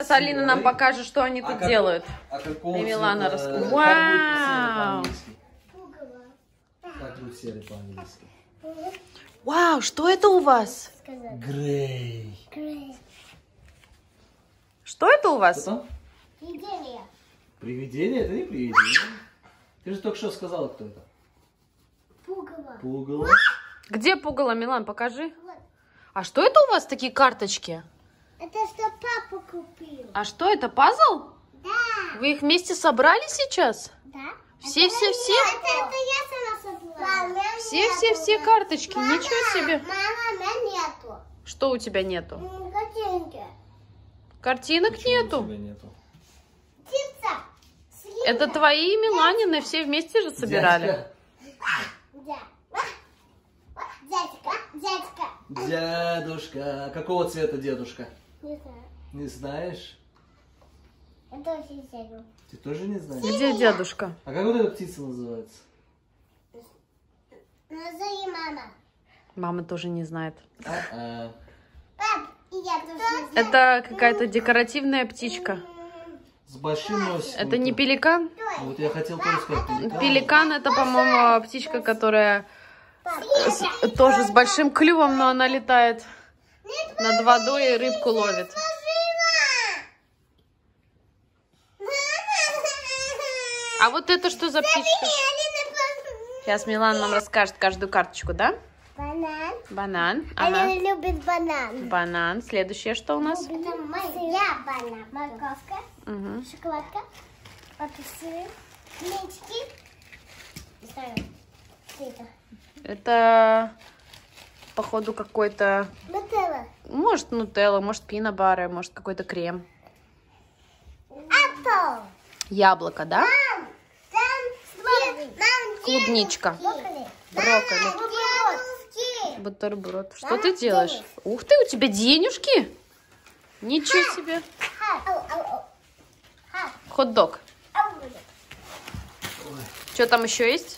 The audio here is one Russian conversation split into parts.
Сейчас Алина нам покажет, что они тут делают. И Милана расскажет. Вау! Как будет серый по-английски? Вау, что это у вас? Грей. Что это у вас? Привидение. Привидение? Это не привидение. Ты же только что сказала, кто это. Пугало. Пугало. Где пугало, Милан, покажи. А что это у вас такие карточки? Это что папа купил. А что это, пазл? Да. Вы их вместе собрали сейчас? Да. Все? Это я сама собрала. Все карточки, ничего себе. Мама, у меня нету. Что у тебя нету? Картинки. Картинок Почему нету. у тебя нету? Птица. Свинка. Это твои и Миланины, все вместе же собирали. Дядька. Дедушка. Какого цвета дедушка? Не знаю. Не знаешь? Я тоже не знаю. Ты тоже не знаешь? Где дедушка? А как вот эта птица называется? Назови мама. Мама тоже не знает. А-а. Пап, и я тоже не знаю. Это какая-то декоративная птичка. С большим носиком. Это не пеликан? Вот я хотел тоже сказать пеликан. Пеликан это, по-моему, птичка, которая тоже с большим клювом, но она летает над водой и рыбку ловит. А вот это что за птичка? Сейчас Милана нам расскажет каждую карточку, да? Банан. Банан. Ага. Она любит банан. Банан. Следующее что у нас? Это моя банан. Морковка. Угу. Шоколадка. Апельсины. Клинчики. Не знаю. Что это? Это, походу, какой-то... Нутелла. Может, нутелла, может, пинобары, может, какой-то крем. Apple. Яблоко, да? Мам, там Клубничка. Брокколи. Брокколи. Бутерброд. Что ты делаешь? Ух ты, у тебя денежки? Ничего себе. Хот-дог. Что там еще есть?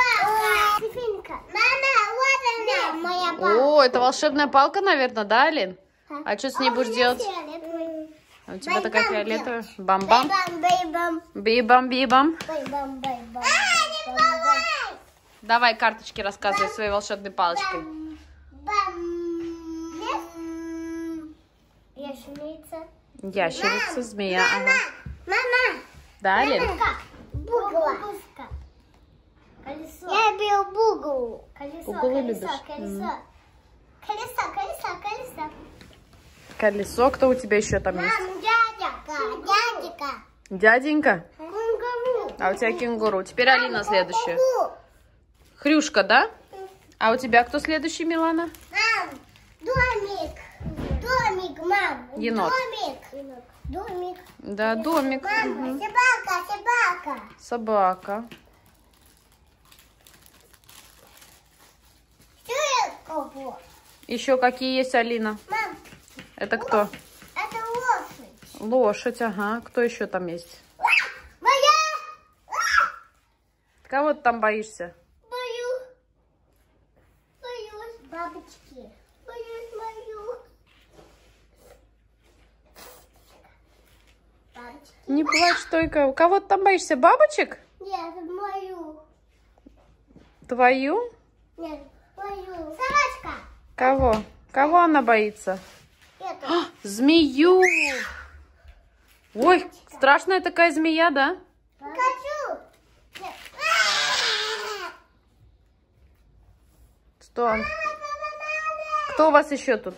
Мама, вот она. Моя папа. О, это волшебная палка, наверное, да, Алин? А что с ней будешь делать? А у тебя такая фиолетовая. Бам-бам. Бэйбам. Би-бам-би-бам. Бэйбам, бэйбам. Давай карточки рассказывай своей волшебной палочкой. Ящерица. Ящерица, змея. Ага. Мама. Да, Алин? Бугла. Колесо. Я люблю бугу. Колесо, Бугулы колесо, любишь? колесо. Колесо. Колесо. Кто у тебя еще там есть? Мам, дядя. Дяденька? Кунгуру. А у тебя кенгуру. Теперь Алина следующая. Хрюшка, да? А у тебя кто следующий, Милана? Мам, домик. Домик, мам. Енот. Домик. Да, домик. Мама, Мгм. собака. Собака. Кого? Еще какие есть, Алина? Мам, Это кто? это лошадь. Лошадь, ага. Кто еще там есть? Моя. Кого ты там боишься? Боюсь бабочки. Боюсь. Бабочки. Не плачь, только. Кого ты там боишься? Бабочек? Нет, мою. Твою? Нет, мою. Собачка. Кого? Кого она боится? Это. А, змею! Ой, страшная такая змея, да? Хочу. Что? Кто у вас еще тут?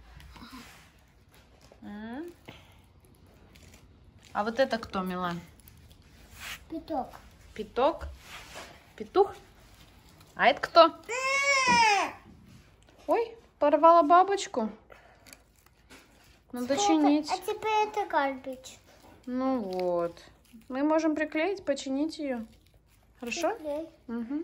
А вот это кто, Милан? Петух. Петух? Петух? А это кто? Ой, порвала бабочку. Надо чинить. А теперь это гарбич. Ну вот. Мы можем приклеить, починить ее. Хорошо? Приклей. Угу.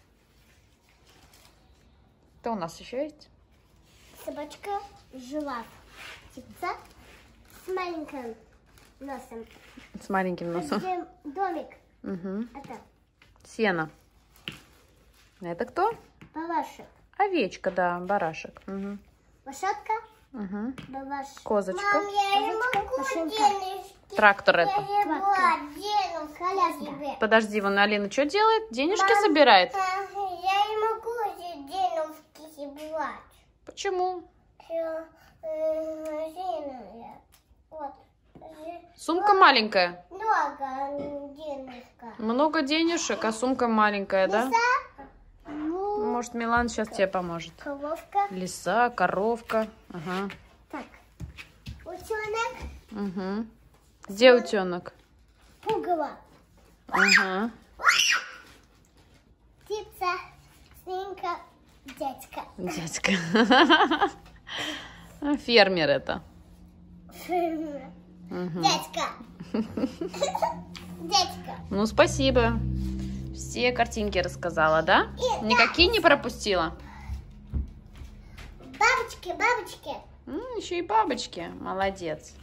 Что у нас еще есть? Собачка, жираф. Птица с маленьким носом. С маленьким носом. Где домик. Угу. Это Сено. Это кто? барашек. Овечка, да, барашек. Угу. Лошадка, Угу. Бабаш. Козочка. Мам, я не могу денежки. Трактор это. Коляска. Подожди, вон Алина что делает? Денежки собирает? Я не могу денежки собирать. Почему? Вот. Сумка маленькая. Много денежка. Много денежек, а сумка маленькая, да? Ну, Может, Милан сейчас тебе поможет. коровка. Лиса, коровка. Ага. Так. Утенок. Угу. Где утенок? Пугало. Ага. Птица. Свинка. Дядька. Дядька. Фермер это. Угу. Дядька. Дядька. Ну, спасибо. Все картинки рассказала, да? Никакие не пропустила? Бабочки, бабочки. Еще и бабочки. Молодец.